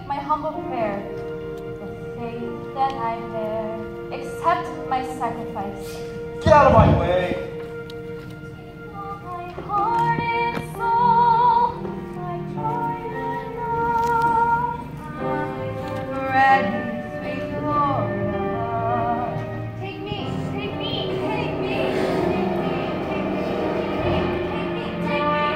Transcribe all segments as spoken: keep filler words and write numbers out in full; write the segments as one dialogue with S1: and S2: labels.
S1: my humble prayer. The faith that I bear, accept my sacrifice.
S2: Get out of my way!
S1: My heart and soul, my joy and love, I'm ready, sweet Lord of love. Take me, take me, take me, take me, take me, take me, take me, take me.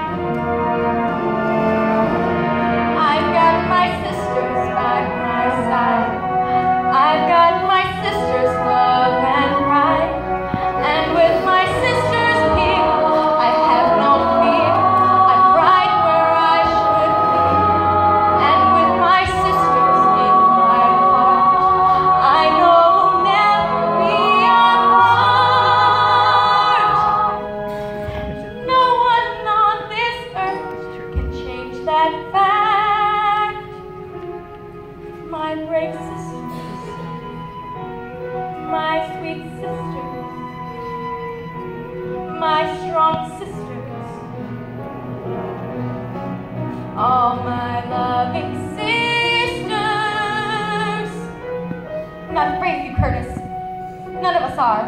S1: I've got my sisters by my side. I've got my sister's love and pride. And with my sister's peace, I have no fear. I'm right where I should be. And with my sisters in my heart, I know we'll never be apart. No one on this earth can change that fact. My brave sisters, my sweet sisters, my strong sisters, all my loving sisters. I'm not afraid of you, Curtis. None of us are.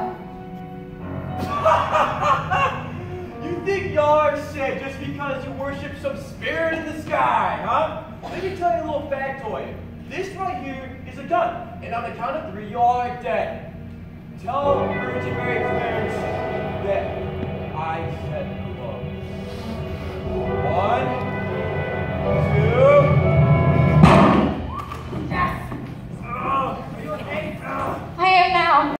S2: You think y'all are sick just because you worship some spirit in the sky, huh? Let me tell you a little factoid. This right here is a gun, and on the count of three, you all are dead. Tell Virgin Mary to